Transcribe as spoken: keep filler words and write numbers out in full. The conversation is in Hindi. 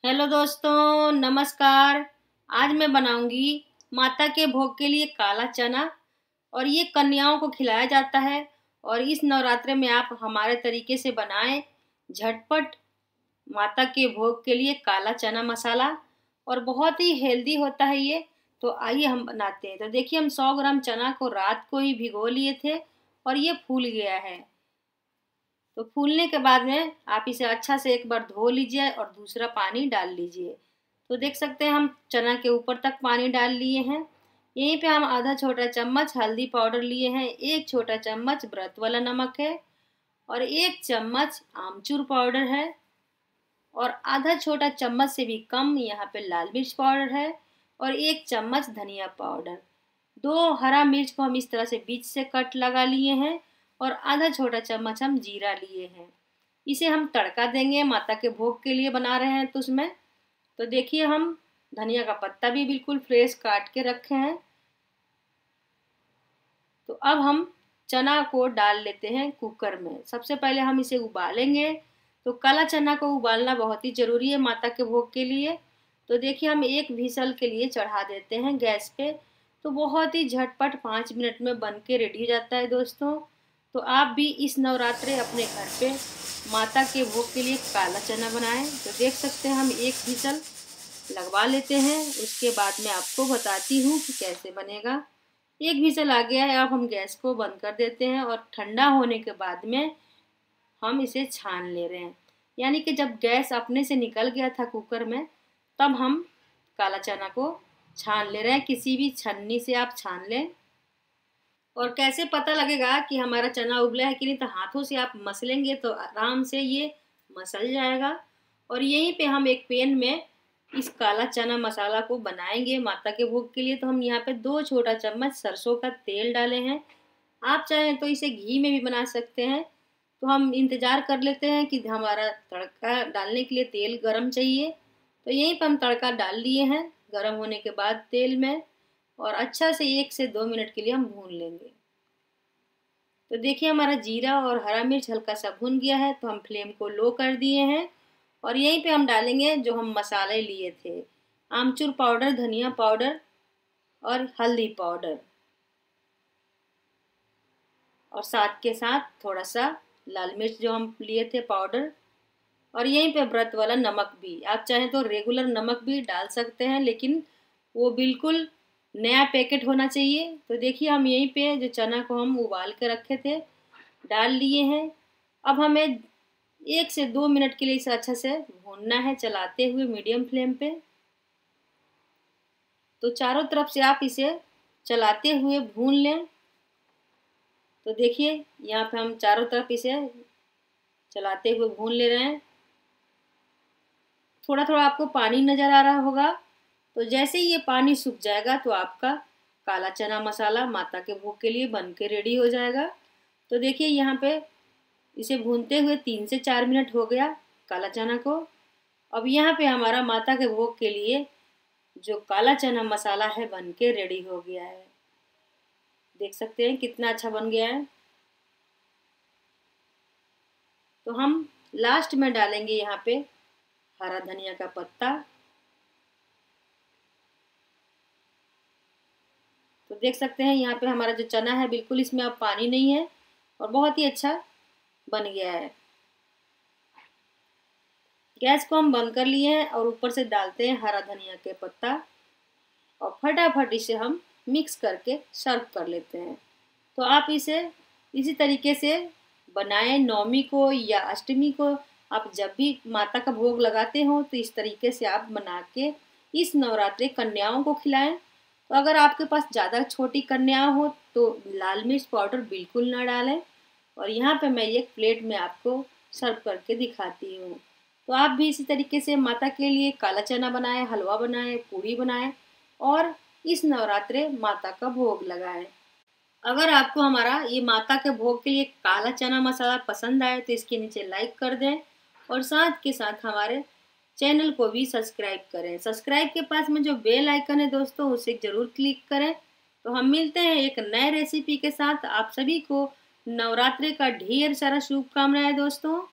हेलो दोस्तों, नमस्कार। आज मैं बनाऊंगी माता के भोग के लिए काला चना। और ये कन्याओं को खिलाया जाता है। और इस नवरात्रे में आप हमारे तरीके से बनाएं झटपट माता के भोग के लिए काला चना मसाला। और बहुत ही हेल्दी होता है ये। तो आइए हम बनाते हैं। तो देखिए, हम सौ ग्राम चना को रात को ही भिगो लिए थे और ये फूल गया है। तो फूलने के बाद में आप इसे अच्छा से एक बार धो लीजिए और दूसरा पानी डाल लीजिए। तो देख सकते हैं, हम चना के ऊपर तक पानी डाल लिए हैं। यहीं पे हम आधा छोटा चम्मच हल्दी पाउडर लिए हैं, एक छोटा चम्मच व्रत वाला नमक है और एक चम्मच आमचूर पाउडर है और आधा छोटा चम्मच से भी कम यहाँ पे लाल मिर्च पाउडर है और एक चम्मच धनिया पाउडर। दो हरा मिर्च को हम इस तरह से बीच से कट लगा लिए हैं और आधा छोटा चम्मच हम जीरा लिए हैं। इसे हम तड़का देंगे, माता के भोग के लिए बना रहे हैं तो उसमें। तो देखिए, हम धनिया का पत्ता भी बिल्कुल फ्रेश काट के रखे हैं। तो अब हम चना को डाल लेते हैं कुकर में। सबसे पहले हम इसे उबालेंगे। तो काला चना को उबालना बहुत ही ज़रूरी है माता के भोग के लिए। तो देखिए, हम एक विसल के लिए चढ़ा देते हैं गैस पे। तो बहुत ही झटपट पाँच मिनट में बन के रेडी हो जाता है दोस्तों। तो आप भी इस नवरात्रे अपने घर पे माता के भोग के लिए काला चना बनाएं। तो देख सकते हैं, हम एक विसल लगवा लेते हैं। उसके बाद मैं आपको बताती हूँ कि कैसे बनेगा। एक विसल आ गया है, अब हम गैस को बंद कर देते हैं और ठंडा होने के बाद में हम इसे छान ले रहे हैं। यानी कि जब गैस अपने से निकल गया था कुकर में, तब हम काला चना को छान ले रहे हैं। किसी भी छन्नी से आप छान लें। और कैसे पता लगेगा कि हमारा चना उबला है कि नहीं, तो हाथों से आप मसलेंगे तो आराम से ये मसल जाएगा। और यहीं पे हम एक पैन में इस काला चना मसाला को बनाएंगे माता के भोग के लिए। तो हम यहाँ पे दो छोटा चम्मच सरसों का तेल डाले हैं। आप चाहें तो इसे घी में भी बना सकते हैं। तो हम इंतज़ार कर लेते हैं कि हमारा तड़का डालने के लिए तेल गरम चाहिए। तो यहीं पर हम तड़का डाल लिए हैं गरम होने के बाद तेल में। और अच्छा से एक से दो मिनट के लिए हम भून लेंगे। तो देखिए, हमारा जीरा और हरा मिर्च हल्का सा भुन गया है। तो हम फ्लेम को लो कर दिए हैं और यहीं पे हम डालेंगे जो हम मसाले लिए थे, आमचूर पाउडर, धनिया पाउडर और हल्दी पाउडर। और साथ के साथ थोड़ा सा लाल मिर्च जो हम लिए थे पाउडर। और यहीं पे व्रत वाला नमक भी, आप चाहें तो रेगुलर नमक भी डाल सकते हैं, लेकिन वो बिल्कुल नया पैकेट होना चाहिए। तो देखिए, हम यहीं पे जो चना को हम उबाल के रखे थे डाल लिए हैं। अब हमें एक से दो मिनट के लिए इसे अच्छा से भूनना है, चलाते हुए मीडियम फ्लेम पे। तो चारों तरफ से आप इसे चलाते हुए भून लें। तो देखिए, यहाँ पे हम चारों तरफ इसे चलाते हुए भून ले रहे हैं। थोड़ा थोड़ा आपको पानी नज़र आ रहा होगा। तो जैसे ही ये पानी सूख जाएगा तो आपका काला चना मसाला माता के भोग के लिए बन के रेडी हो जाएगा। तो देखिए, यहाँ पे इसे भूनते हुए तीन से चार मिनट हो गया काला चना को। अब यहाँ पे हमारा माता के भोग के लिए जो काला चना मसाला है बन के रेडी हो गया है। देख सकते हैं कितना अच्छा बन गया है। तो हम लास्ट में डालेंगे यहाँ पे हरा धनिया का पत्ता। तो देख सकते हैं, यहाँ पे हमारा जो चना है बिल्कुल इसमें अब पानी नहीं है और बहुत ही अच्छा बन गया है। गैस को हम बंद कर लिए हैं और ऊपर से डालते हैं हरा धनिया के पत्ता और फटाफट इसे हम मिक्स करके सर्व कर लेते हैं। तो आप इसे इसी तरीके से बनाएं नवमी को या अष्टमी को। आप जब भी माता का भोग लगाते हो तो इस तरीके से आप बना के इस नवरात्रि कन्याओं को खिलाएं। तो अगर आपके पास ज़्यादा छोटी कन्या हो तो लाल मिर्च पाउडर बिल्कुल ना डालें। और यहाँ पे मैं एक प्लेट में आपको सर्व करके दिखाती हूँ। तो आप भी इसी तरीके से माता के लिए काला चना बनाएं, हलवा बनाएं, पूड़ी बनाएं और इस नवरात्रे माता का भोग लगाएं। अगर आपको हमारा ये माता के भोग के लिए काला चना मसाला पसंद आए तो इसके नीचे लाइक कर दें और साथ के साथ हमारे चैनल को भी सब्सक्राइब करें। सब्सक्राइब के पास में जो बेल आइकन है दोस्तों, उसे ज़रूर क्लिक करें। तो हम मिलते हैं एक नए रेसिपी के साथ। आप सभी को नवरात्रि का ढेर सारा शुभकामनाएं दोस्तों।